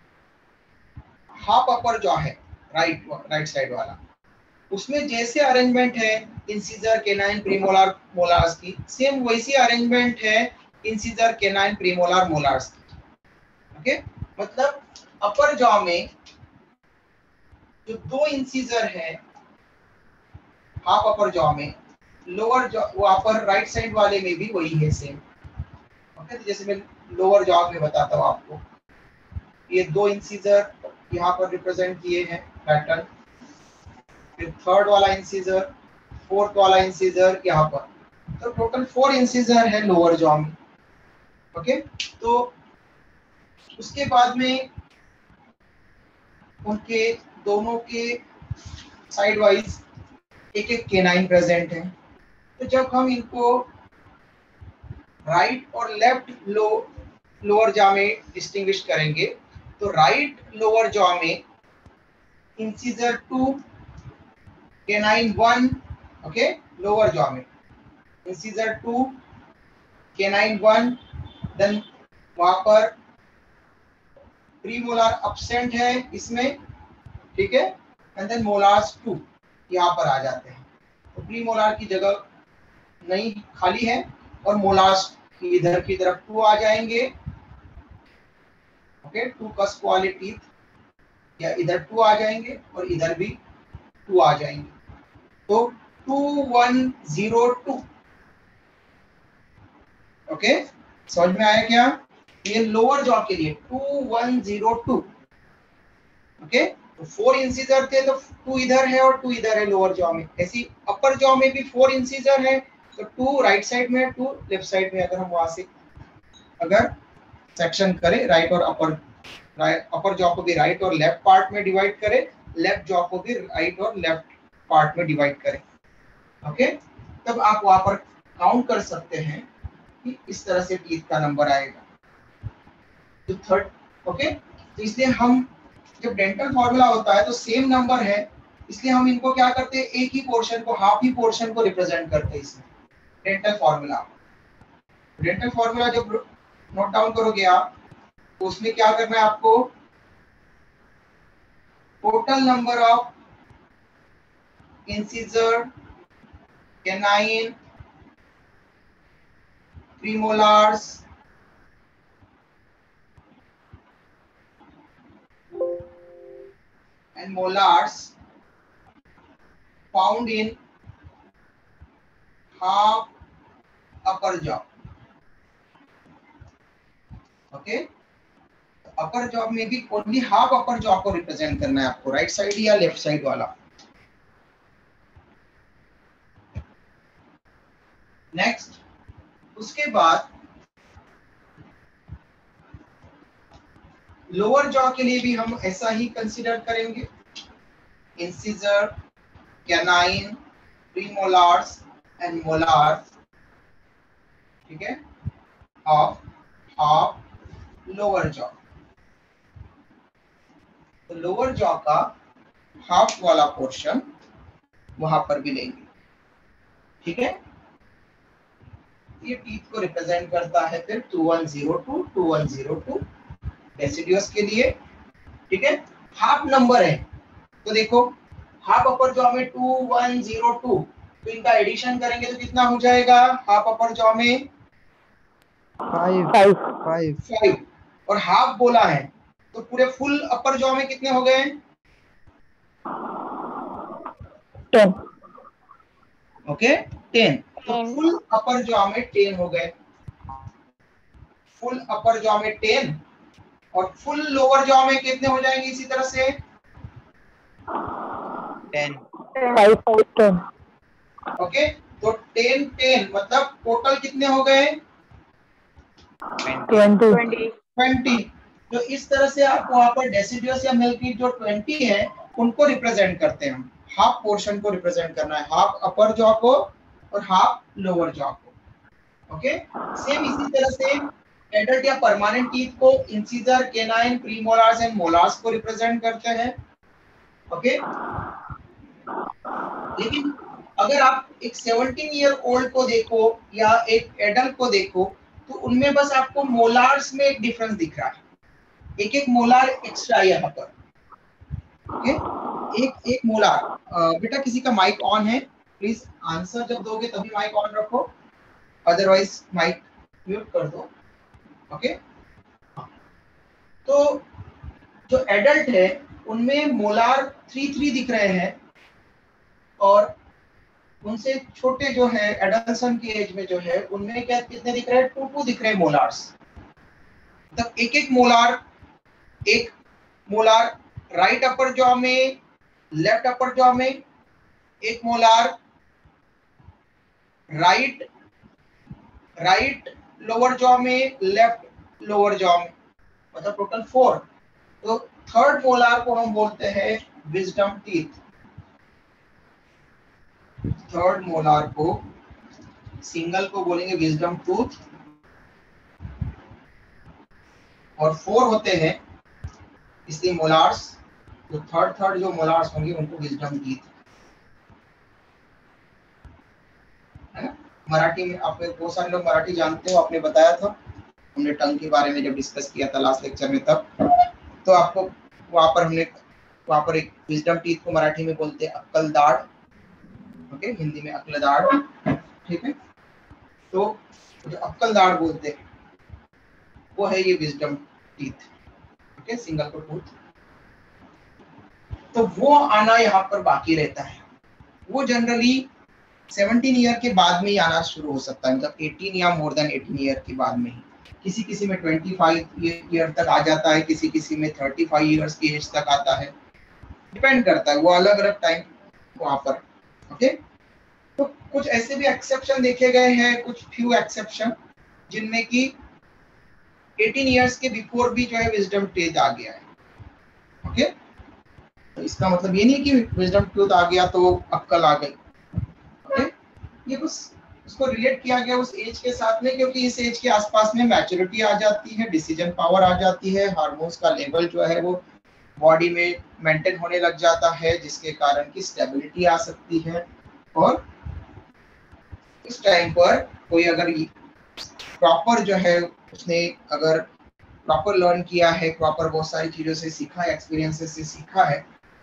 हाफ अपर जॉ है, राइट साइड वाला, उसमें जैसे अरेंजमेंट है इंसिजर, कैनाइन, प्रीमोलार, मोलार्स की, सेम वैसी अरेंजमेंट है इंसिजर, कैनाइन, प्रीमोलार, मोलार्स की। ओके, मतलब अपर जॉ में जो 2 इंसिजर है हाफ अपर जॉ में, लोअर जॉ वो अपर राइट साइड वाले में भी वही है सेम। ओके, तो जैसे मैं लोअर जॉ में बताता हूँ आपको, ये 2 इंसिजर यहाँ पर रिप्रेजेंट किए हैं पैटर्न, फिर थर्ड वाला इंसिजर, फोर्थ वाला इंसिजर यहाँ पर, तो टोटल 4 इंसिजर है लोअर जॉ में। ओके, तो उसके बाद में उनके दोनों के साइड वाइज एक एक कैनाइन प्रेजेंट है। तो जब हम इनको राइट और लेफ्ट लोअर जॉ में डिस्टिंग्विश करेंगे, तो राइट लोअर जॉ में incisor 2, canine 1, okay, lower jaw में इंसिजर 2, कैनाइन 1, देन वहां पर प्रीमोलार एब्सेंट है इसमें, ठीक है, एंड देन मोलार्स 2 यहाँ पर आ जाते हैं। तो प्रीमोलार की जगह नहीं खाली है और मोलार्स इधर की तरफ 2 आ जाएंगे। ओके, 2 कस्प वाले टीथ या इधर 2 आ जाएंगे और इधर भी 2 आ जाएंगे। तो 2102, ओके, समझ में आया क्या? ये लोअर जॉ के लिए 2102, ओके, तो 4 इंसिजर थे तो 2 इधर है और 2 इधर है लोअर जॉ में। ऐसी अपर जॉ में भी 4 इंसिजर है, तो 2 राइट साइड में है, 2 लेफ्ट साइड में। अगर हम वहां से अगर सेक्शन करें, राइट और अपर जॉ को भी राइट और लेफ्ट पार्ट में डिवाइड करें, लेफ्ट जॉ को भी राइट और लेफ्ट पार्ट में डिवाइड करें, ओके, तब आप वहां पर काउंट कर सकते हैं कि इस तरह से टीथ का नंबर आएगा। तो थर्ड, ओके, तो इसलिए हम जब डेंटल फॉर्मूला होता है तो सेम नंबर है, इसलिए हम इनको क्या करते हैं, एक ही पोर्शन को, हाफ ही पोर्शन को रिप्रेजेंट करते हैं इसमें डेंटल फॉर्मूला। डेंटल फॉर्मूला जब नोट डाउन करोगे आप, तो उसमें क्या करना है आपको, total number of incisor, canine, premolars, and molars found in half upper jaw. Okay, upper jaw में भी ओनली हाफ अपर जॉ को रिप्रेजेंट करना है आपको, राइट साइड या लेफ्ट साइड वाला। नेक्स्ट, उसके बाद लोअर जॉ के लिए भी हम ऐसा ही कंसीडर करेंगे, incisor, canine, premolars and molars, ठीक है, ऑफ लोअर जॉ। तो लोअर जॉ का हाफ वाला पोर्शन वहां पर भी लेंगे, ठीक है। ये टीथ को रिप्रेजेंट करता है फिर 2102 2102 डेसिडियस के लिए, ठीक है। हाफ नंबर है तो देखो हाफ अपर जॉ में 2102, तो इनका एडिशन करेंगे तो कितना हो जाएगा? हाफ अपर जॉ में 5 और हाफ बोला है तो पूरे फुल अपर जॉ में कितने हो गए? 10. ओके 10। तो फुल अपर जॉ में 10 हो गए, फुल अपर जॉ में 10 और फुल लोअर जॉ में कितने हो जाएंगे इसी तरह से? 10 5. ओके, तो 10 मतलब टोटल कितने हो गए? 20। तो इस तरह से आप वहां पर डेसिडियस या मिल्की जो 20 है उनको रिप्रेजेंट करते हैं हम। हाफ पोर्शन को रिप्रेजेंट करना है, हाफ अपर जॉ को और हाफ लोअर जॉ को। ओके, सेम इसी तरह से एडल्ट या परमानेंट टीथ को incisor, canine, premolars and molars को रिप्रेजेंट करते हैं। ओके, लेकिन अगर आप एक 17 ईयर ओल्ड को देखो या एक एडल्ट को देखो तो उनमें बस आपको मोलार्स में एक डिफरेंस दिख रहा है, एक मोलार एक्स्ट्रा यहाँ पर। ओके, एक मोलार। बेटा किसी का माइक ऑन है? प्लीज आंसर जब दोगे तभी माइक ऑन रखो, अदरवाइज माइक म्यूट कर दो। ओके, तो जो एडल्ट है उनमें मोलार 3 दिख रहे हैं और उनसे छोटे जो है एडल्सन की एज में जो है उनमें क्या कितने दिख रहे हैं? 2 दिख रहे हैं मोलार्स। तब एक मोलार राइट अपर जॉ में, लेफ्ट अपर जॉ में, एक मोलार राइट लोअर जॉ में, लेफ्ट लोअर जॉ में, मतलब टोटल 4। तो थर्ड मोलार को हम बोलते हैं विजडम टीथ। थर्ड मोलार को, सिंगल को बोलेंगे विजडम टूथ और 4 होते हैं इसलिए मोलार्स। तो थर्ड जो मोलार्स होंगे उनको विजडम टीथ, है ना। मराठी में आप बहुत सारे लोग मराठी जानते हो, आपने बताया था, हमने टंग के बारे में जब डिस्कस किया था लास्ट लेक्चर में तब, तो आपको वहां पर एक विजडम टीथ को मराठी में बोलते हैं अक्कल दाढ़, ओके, हिंदी में अक्ल दाढ़, ठीक है। तो जो अक्कल दाढ़ बोलते हैं वो है ये विजडम टीथ, ओके, सिंगल को टूथ। तो वो आना यहाँ पर बाकी रहता है, वो जनरली 17 ईयर के बाद में ही आना शुरू हो सकता है, मतलब 18 या मोर देन 18 ईयर के बाद में ही। किसी में 25 ईयर तक आ जाता है, किसी में 35 ईयर्स की एज तक आता है, डिपेंड करता है, वो अलग अलग टाइम वहां पर। ओके, तो कुछ ऐसे भी एक्सेप्शन देखे गए हैं, कुछ फ्यू एक्सेप्शन, जिनमें कि 18 ईयर्स के बिफोर भी जो है विजडम टीथ आ गया है। ओके, तो इसका मतलब ये नहीं कि विजडम टूथ आ गया तो अक्कल आ गई। ओके, ये बस उसको रिलेट किया गया उस एज के साथ में, क्योंकि इस एज के आसपास में मैच्योरिटी आ जाती है, डिसीजन पावर आ जाती है, हार्मोन्स का लेवल जो है वो बॉडी में मेंटेन होने लग जाता है, जिसके कारण की स्टेबिलिटी आ सकती है। और इस टाइम पर कोई अगर प्रॉपर जो है उसने अगर प्रॉपर लर्न किया है, प्रॉपर बहुत सारी चीजों से सीखा है, एक्सपीरियंसेस से सीखा है,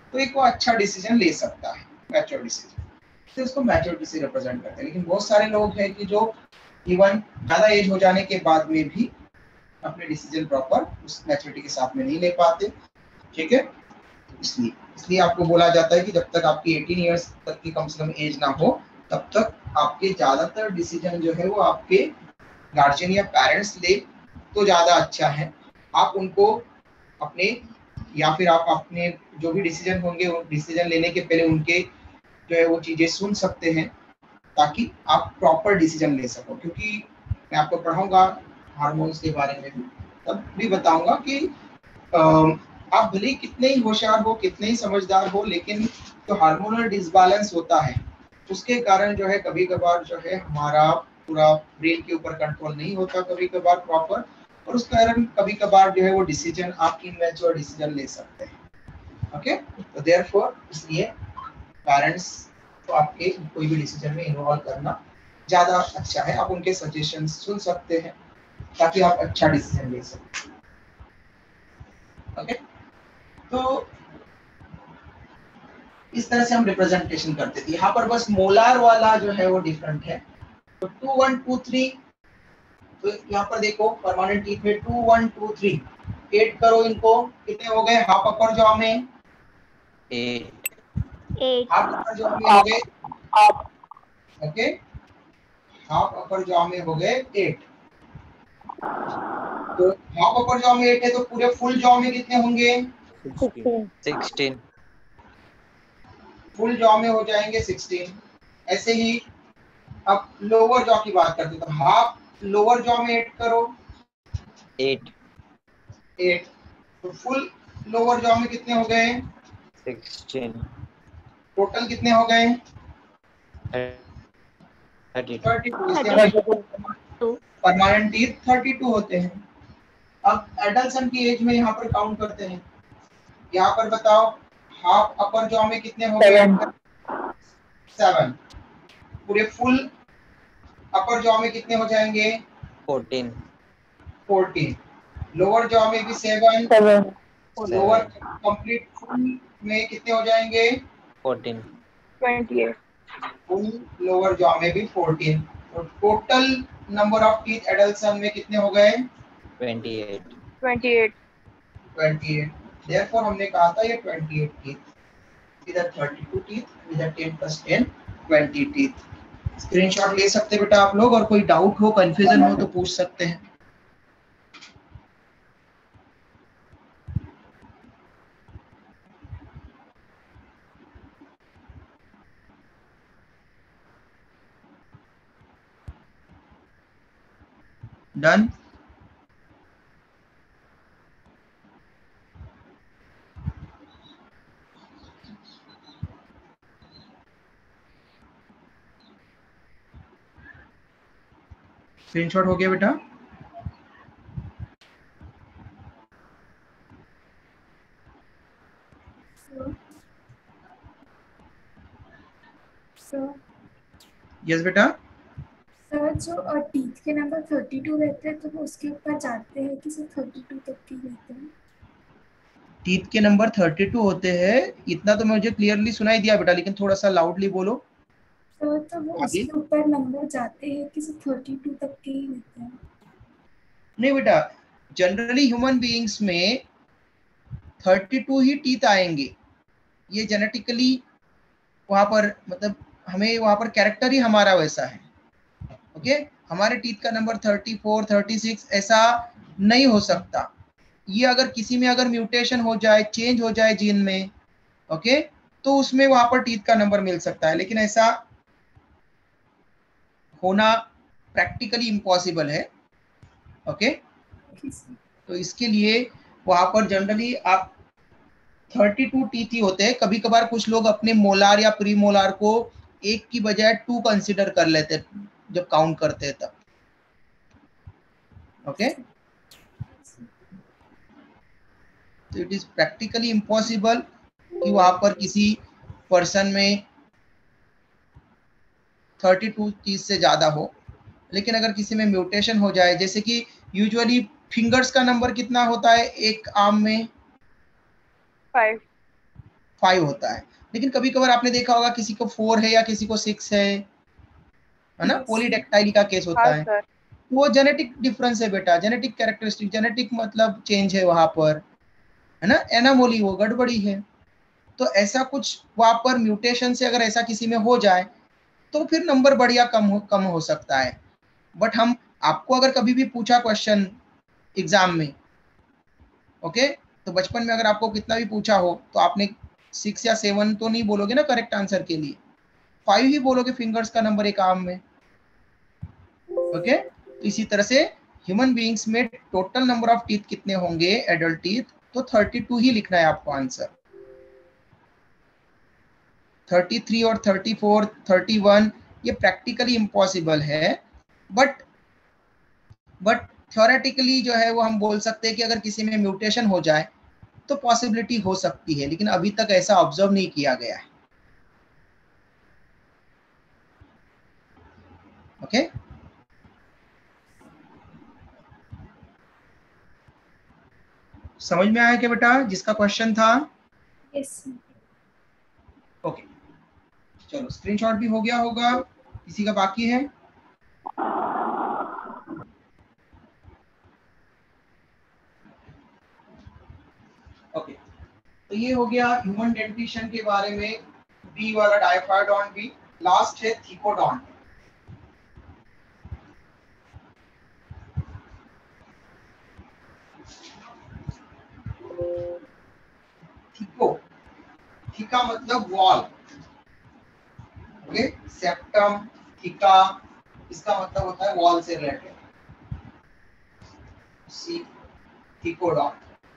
तो एक वो अच्छा डिसीजन ले सकता है, मैच्योर डिसीजन, तो उसको मैच्योरिटी से रिप्रेजेंट करते हैं। लेकिन बहुत सारे लोग हैं कि जो इवन ज़्यादा एज हो जाने के बाद में भी अपने डिसीजन प्रॉपर उस मैच्योरिटी के साथ में नहीं ले पाते, ठीक है। इसलिए आपको बोला जाता है कि जब तक आपकी 18 इयर्स तक की कम से कम एज ना हो तब तक आपके ज़्यादातर डिसीजन जो है वो आपके गार्जियन या पेरेंट्स ले तो ज़्यादा अच्छा है। आप उनको अपने या फिर आप अपने जो भी डिसीजन होंगे वो डिसीजन लेने के पहले उनके जो है वो चीज़ें सुन सकते हैं ताकि आप प्रॉपर डिसीजन ले सको। क्योंकि मैं आपको पढ़ाऊंगा हार्मोन्स के बारे में भी, तब भी बताऊंगा कि आप भले कितने ही होशियार हो, कितने ही समझदार हो, लेकिन जो हार्मोनल डिसबैलेंस होता है उसके कारण जो है कभी कभार जो है हमारा पूरा ब्रेन के ऊपर कंट्रोल नहीं होता कभी कभार प्रॉपर, और उस कारण कभी कभार जो है वो डिसीजन आप इमैच्योर डिसीजन ले सकते हैं। ओके, तो देयरफॉर इसलिए पेरेंट्स को आपके कोई भी डिसीजन में इन्वॉल्व करना ज़्यादा अच्छा है। आप उनके सजेशन सुन सकते हैं ताकि आप अच्छा डिसीजन ले सकें। ओके, तो इस तरह से हम रिप्रेजेंटेशन करते थे। यहाँ पर बस मोलार वाला जो है वो डिफरेंट है। तो 2 1 2 3, तो यहाँ पर देखो परमानेंट टीथ में 2 1 2 3 8 करो, इनको कितने हो गए? हाफ अपर जॉ में 8 हाफ अपर जॉ में हो गए, ओके, हाफ अपर जॉ में हो गए 8। तो हाफ अपर जॉ में 8 है तो पूरे फुल जॉ में कितने होंगे? 16 फुल जॉ में हो जाएंगे 16। ऐसे ही अब लोअर जॉ की बात करते हैं तो हाफ लोअर जॉ में 8 करो 8 तो फुल लोअर जॉ में कितने हो गए? 16 टोटल कितने हो गए? 32 परमानेंट टीथ 32 होते हैं। अब एडल्सन की एज में यहाँ पर काउंट करते हैं। यहाँ पर बताओ हाफ अपर जॉ में कितने हो गए? 7। पूरे फुल अपर जॉ में कितने हो जाएंगे? 14। लोअर जॉ में भी 7 और लोअर कंप्लीट फुल में कितने हो जाएंगे? 14 28 फुल लोअर जॉ में भी 14। और total number of teeth adults में कितने हो गए? 28 Therefore हमने कहा था ये 28 टीथ, इधर 32 टीथ, इधर 10 + 10 20 टीथ। स्क्रीनशॉट ले सकते बेटा आप लोग, और कोई डाउट हो कंफ्यूजन हो तो पूछ सकते हैं। डन। स्क्रीनशॉट हो गया बेटा? यस बेटा। सर जो टीथ के नंबर 32 रहते हैं तो वो उसके ऊपर जाते हैं कि सिर्फ 32 तक के रहते हैं? टीथ के नंबर 32 होते हैं, इतना तो मुझे क्लियरली सुनाई दिया बेटा, लेकिन थोड़ा सा लाउडली बोलो। सर तो वो उसके ऊपर नंबर जाते हैं कि सिर्फ 32 तक के ही रहते हैं? नहीं बेटा, जनरली ह्यूमन बीइंग्स में 32 ही टीथ आएंगे। ये जेनेटिकली वहाँ पर मतलब हमें वहाँ पर कैरेक्टर ही हमारा वैसा है। ओके, हमारे टीथ का नंबर 34 36 ऐसा नहीं हो सकता। ये अगर किसी में अगर म्यूटेशन हो जाए, चेंज हो जाए जीन में, ओके, तो उसमें वहाँ पर टीथ का नंबर मिल सकता है, लेकिन ऐसा होना प्रैक्टिकली इम्पॉसिबल है। ओके, तो इसके लिए वहाँ पर जनरली आप 32 टीथ ही होते हैं। कभी कभार कुछ लोग अपने मोलार या प्री मोलार को 1 की बजाय 2 कंसिडर कर लेते हैं जब काउंट करते हैं तब। ओके, तो इट इज प्रैक्टिकली इम्पॉसिबल कि वहां पर किसी पर्सन में 32 टीथ से ज्यादा हो। लेकिन अगर किसी में म्यूटेशन हो जाए, जैसे कि यूजुअली फिंगर्स का नंबर कितना होता है एक आर्म में? 5 होता है, लेकिन कभी कभार आपने देखा होगा किसी को 4 है या किसी को 6 है ना, Yes. पॉलीडेक्टाइली का केस होता हाँ है। सर। वो जेनेटिक डिफरेंस है बेटा, जेनेटिक कैरेक्टरिस्टिक, जेनेटिक मतलब चेंज है वहां पर, है ना, एनामोली, वो गड़बड़ी है। तो ऐसा कुछ वहां पर म्यूटेशन से अगर ऐसा किसी में हो जाए तो फिर नंबर बढ़िया कम हो सकता है। बट हम आपको अगर कभी भी पूछा क्वेश्चन एग्जाम में, ओके, तो बचपन में अगर आपको कितना भी पूछा हो तो आपने 6 या 7 तो नहीं बोलोगे ना करेक्ट आंसर के लिए, 5 ही बोलोगे, फिंगर्स का नंबर एक आर्म में। ओके, तो इसी तरह से ह्यूमन बीइंग्स में टोटल नंबर ऑफ टीथ कितने होंगे एडल्ट टीथ, तो 32 ही लिखना है आपको आंसर। 33 और 34, 31 ये प्रैक्टिकली इम्पॉसिबल है, बट थ्योरेटिकली जो है वो हम बोल सकते हैं कि अगर किसी में म्यूटेशन हो जाए तो पॉसिबिलिटी हो सकती है, लेकिन अभी तक ऐसा ऑब्जर्व नहीं किया गया है। ओके, समझ में आया क्या बेटा जिसका क्वेश्चन था? Yes. ओके, चलो स्क्रीनशॉट भी हो गया होगा, किसी का बाकी है? ओके, तो ये हो गया ह्यूमन डेंटिशन के बारे में, बी वाला डायफायडॉन बी। लास्ट है थिकोडॉन। थिको, थिका मतलब वॉल, ओके, सेप्टम, थिका, इसका मतलब होता है वॉल से रिलेटेड। सी थिकोडॉन।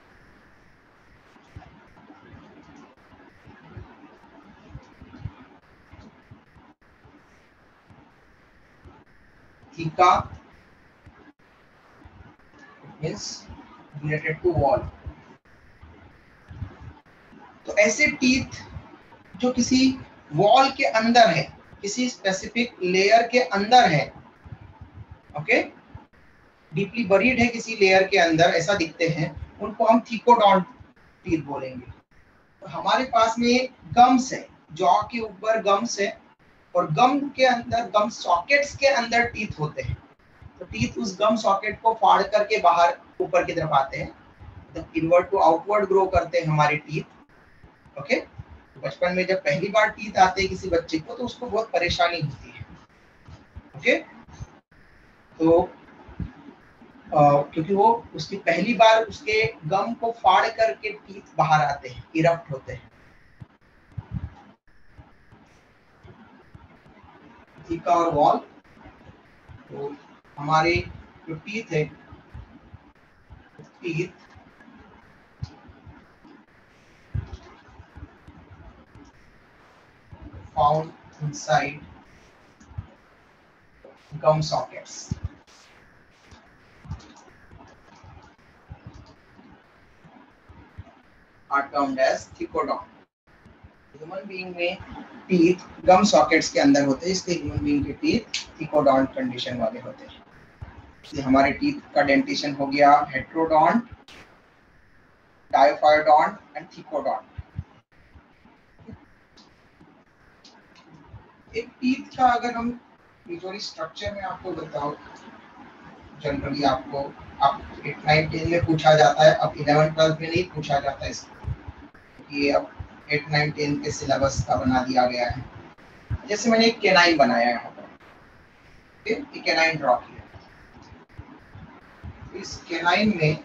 थिका मींस रिलेटेड टू वॉल। तो ऐसे टीथ जो किसी वॉल के अंदर है, किसी स्पेसिफिक लेयर के अंदर है, ओके, डीपली बरीड है किसी लेयर के अंदर, ऐसा दिखते हैं, उनको हम थिकोडॉन्ट टीथ बोलेंगे। तो हमारे पास में गम्स है, जॉ के ऊपर गम्स है, और गम के अंदर, गम सॉकेट्स के अंदर टीथ होते हैं। तो टीथ उस गम सॉकेट को फाड़ करके बाहर ऊपर की तरफ आते हैं, तो इनवर्ड टू आउटवर्ड ग्रो करते हैं हमारे टीथ। ओके, बचपन में जब पहली बार टीथ आते हैं किसी बच्चे को तो उसको बहुत परेशानी होती है। ओके, तो क्योंकि वो उसकी पहली बार उसके गम को फाड़ करके टीथ बाहर आते हैं, इरप्ट होते हैं। थिका और वॉल, तो हमारे जो टीथ है, teeth found inside gum sockets are termed as thicodont. Human being में टीथ गम सॉकेट्स के अंदर होते हैं, इसलिए ह्यूमन बीइंग के टीथ थिकोडॉन्ट कंडीशन वाले होते हैं। इसलिए हमारे टीथ का डेंटिशन हो गया हेट्रोडॉन्ट, डायफायडॉन्ट एंड थिकोडॉन्ट। एक टीथ का अगर हम यूजुअली स्ट्रक्चर में आपको बताओ, जनरली आपको आप 8, 9, 10 में पूछा जाता है, अब 11, 12 में नहीं पूछा जाता है इसको, ये अब 8, 9, 10 के सिलेबस का बना दिया गया है। जैसे मैंने एक कैनाइन बनाया यहाँ पर, एक कैनाइन ड्रॉ किया, इस कैनाइन में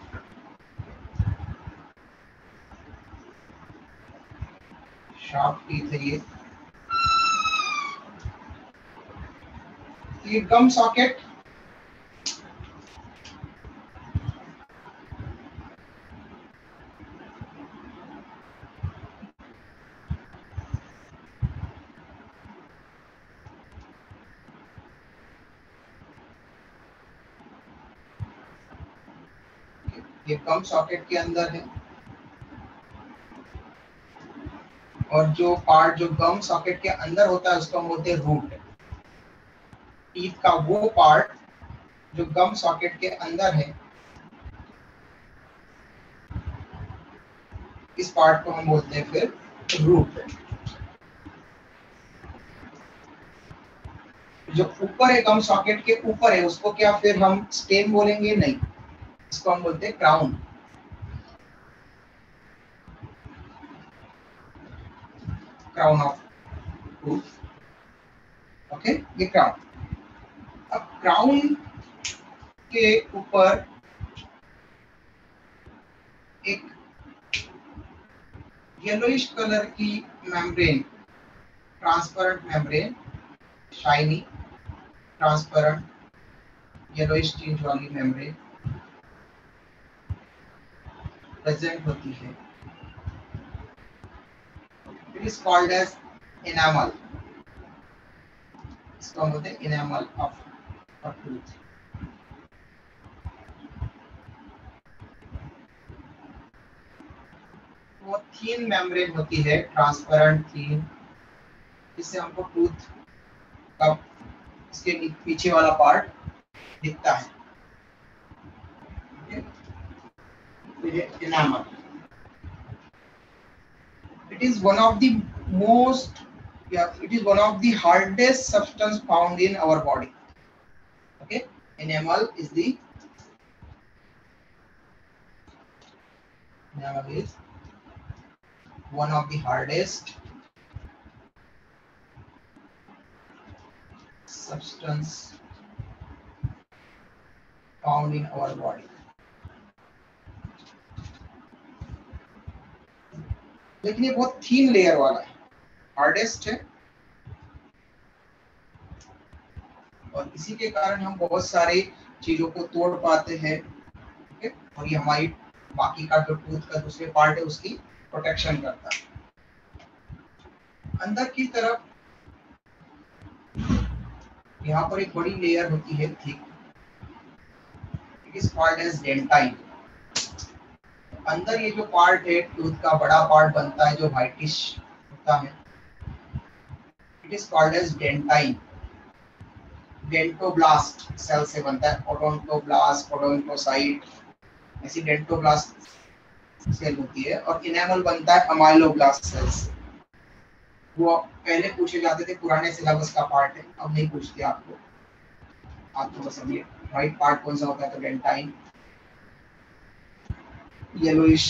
शार्प टीथ है, ये गम सॉकेट, ये गम सॉकेट के अंदर है, और जो पार्ट जो गम सॉकेट के अंदर होता है उसको हम बोलते हैं रूट। टीथ का वो पार्ट जो गम सॉकेट के अंदर है, इस पार्ट को हम बोलते हैं फिर रूट। जो ऊपर है, गम सॉकेट के ऊपर है, उसको क्या फिर हम स्टेम बोलेंगे? नहीं, इसको हम बोलते हैं crown. Crown of root. Okay, ये क्राउन। अब क्राउन के ऊपर एक येलोइश कलर की membrane, transparent membrane, shiny transparent yellowish tint वाली मेम्ब्रेन प्रेजेंट होती है। It is called as enamel. इसको हम बोलते हैं एनामल ऑफ अ टूथ। वो थीन मेम्ब्रेन होती है, ट्रांसपेरेंट थीन, जिससे हमको टूथ का इसके पीछे वाला पार्ट दिखता है। Enamel. It is one of the most, it is one of the hardest substance found in our body. Okay, enamel is one of the hardest substance found in our body. लेकिन ये बहुत thin layer वाला है, hardest है, और इसी के कारण हम बहुत सारे चीजों को तोड़ पाते हैं। okay? और ये हमारी बाकी का जो टूथ का दूसरे पार्ट है उसकी प्रोटेक्शन करता है। अंदर की तरफ यहाँ पर एक बड़ी लेयर होती है thick, it is called as dentine. अंदर ये जो पार्ट है टूथ का बड़ा पार्ट बनता है जो व्हाइटिश होता है, it is called as dentine. Dentoblast cell से बनता है, ओडोंटोब्लास्ट, ओडोंटोसाइट, ऐसी डेंटोब्लास्ट सेल होती है। और इनेमल बनता है अमाइलोब्लास्ट सेल से। वो पहले पूछे जाते थे, पुराने सिलेबस का पार्ट है, अब नहीं पूछते आपको। आप तो बस अभी व्हाइट पार्ट कौन सा होता है, तो dentine. Yellowish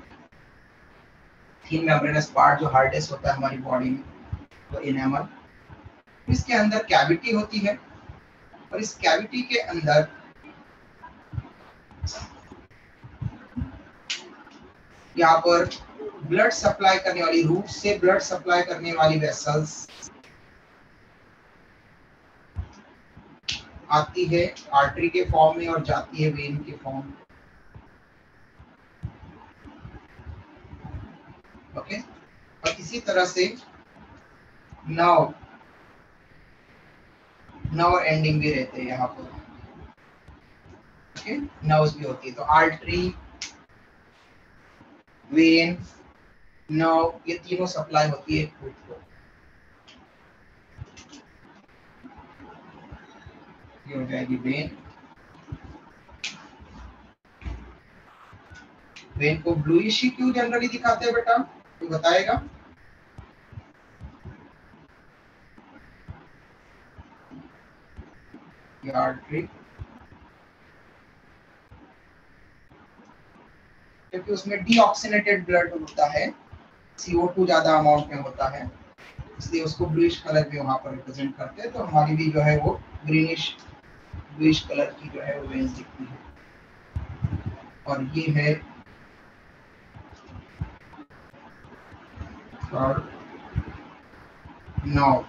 thin membranous part जो हार्डेस्ट होता है हमारी बॉडी में, तो इनेमल। इसके अंदर कैविटी होती है, और इस कैविटी के अंदर यहाँ पर ब्लड सप्लाई करने वाली, रूट से ब्लड सप्लाई करने वाली वेसल्स आती है आर्टरी के फॉर्म में और जाती है वेन के फॉर्म में। ओके, और इसी तरह से नर्व एंडिंग भी रहते हैं यहाँ पर। ओके, नर्व्स भी होती है, तो आर्टरी, वेन, नर्व, ये तीनों सप्लाई होती है टूथ को। ये हो जाएगी वेन। वेन को ब्लूइश ही क्यों जनरली दिखाते हैं बेटा, कोई बताएगा? ये आर्टरी, क्योंकि उसमें डीऑक्सीनेटेड ब्लड होता है, CO2 ज्यादा अमाउंट में होता है, इसलिए उसको ब्लूइश कलर में वहां पर रिप्रेजेंट करते हैं। तो हमारी भी जो है वो ग्रीनिश ब्लूइश कलर की जो है वो वेन्स दिखती है। और ये है नर्व।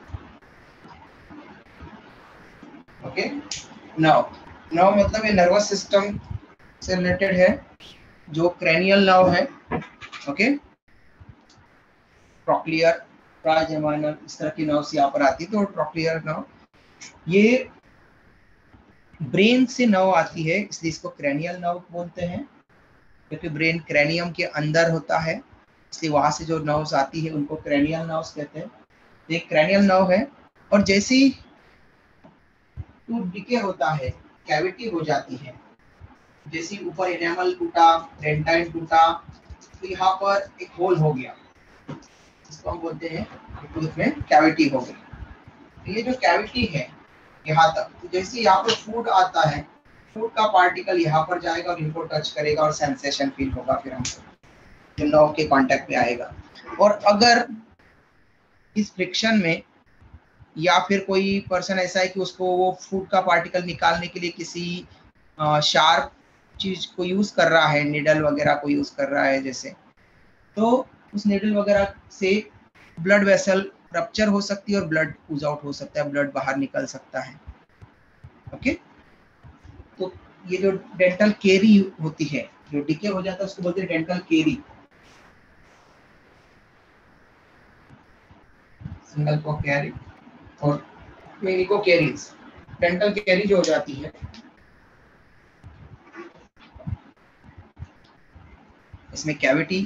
ओके, नर्व मतलब ये नर्वस सिस्टम से रिलेटेड है, जो क्रेनियल नर्व है। ओके, ट्रोक्लियर, ट्राइजेमिनल, इस तरह की नर्व्स यहाँ पर आती है। तो ट्रोक्लियर नर्व ये ब्रेन से नर्व आती है, इसलिए इसको क्रेनियल नर्व बोलते हैं, क्योंकि ब्रेन क्रेनियम के अंदर होता है, इसलिए वहां से जो नर्व्स आती है उनको क्रेनियल नर्व्स कहते हैं। एक क्रेनियल नर्व है, और जैसे ही टूथ डिके होता है, कैविटी हो जाती है, जैसे ऊपर एनेमल टूटा, डेंटाइन टूटा, तो यहाँ पर एक होल हो गया, इसको हम बोलते हैं टूथ में कैविटी हो गई। तो ये जो कैविटी है यहाँ तक, तो जैसे यहाँ पर फूड आता है, फूड का पार्टिकल यहाँ पर जाएगा और इनको टच करेगा और सेंसेशन फील होगा, फिर हमको जो नॉब के कांटेक्ट में आएगा। और अगर इस फ्रिक्शन में या फिर कोई पर्सन ऐसा है कि उसको वो फूड का पार्टिकल निकालने के लिए किसी शार्प चीज को यूज कर रहा है, निडल वगैरह को यूज कर रहा है जैसे, तो उस निडल वगैरह से ब्लड वेसल रप्चर हो सकती है और ब्लड पूज आउट हो सकता है, ब्लड बाहर निकल सकता है। ओके, तो ये जो डेंटल केरी होती है, जो डिके हो जाता है उसको बोलते हैं डेंटल केरी। सिंगल को कैरी और मेनी को कैरीज। डेंटल कैरी जो हो जाती है, इसमें कैविटी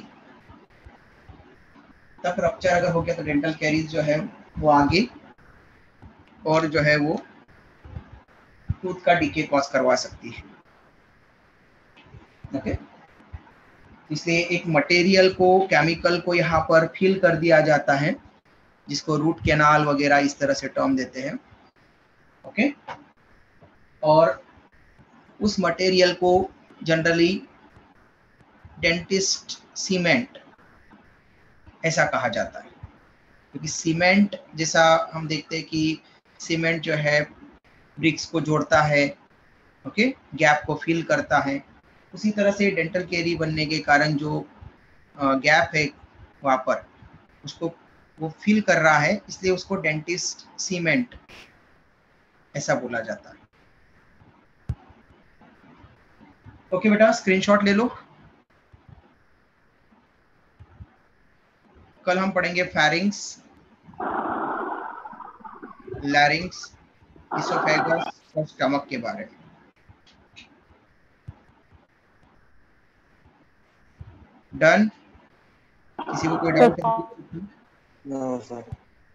तक रप्चर अगर हो गया तो डेंटल कैरीज जो है वो आगे और जो है वो टूथ का डीके कॉज करवा सकती है। ओके, इसलिए एक मटेरियल को, केमिकल को यहाँ पर फिल कर दिया जाता है, जिसको रूट कैनाल वगैरह इस तरह से टर्म देते हैं। ओके, और उस मटेरियल को जनरली डेंटिस्ट सीमेंट ऐसा कहा जाता है, क्योंकि सीमेंट जैसा हम देखते हैं कि सीमेंट जो है ब्रिक्स को जोड़ता है, ओके, गैप को फिल करता है, उसी तरह से डेंटल केरी बनने के कारण जो गैप है वहाँ पर उसको वो फिल कर रहा है, इसलिए उसको डेंटिस्ट सीमेंट ऐसा बोला जाता है। ओके बेटा, स्क्रीनशॉट ले लो। कल हम पढ़ेंगे फेरिंग्स, लैरिंग्स, इसोफेगस और स्टमक के बारे में। डन? किसी को कोई डाउट है? No sir.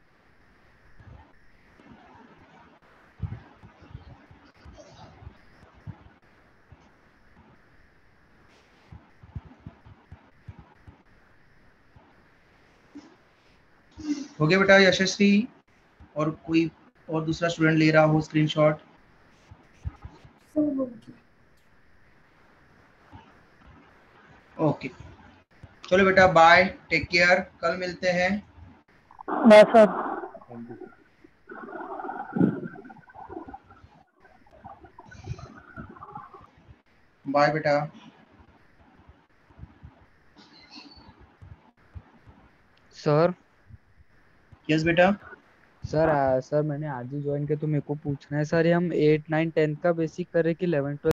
हो गया बेटा यशस्वी? और कोई और दूसरा स्टूडेंट ले रहा हो स्क्रीनशॉट? ओके, चलो बेटा, बाय, टेक केयर, कल मिलते हैं। Bye sir. बाय बेटा। सर। यस बेटा। सर मैंने आज ही ज्वाइन किया तो मेरे को पूछना है सर, ये हम 8, 9, 10 का बेसिक करें कि 11, 12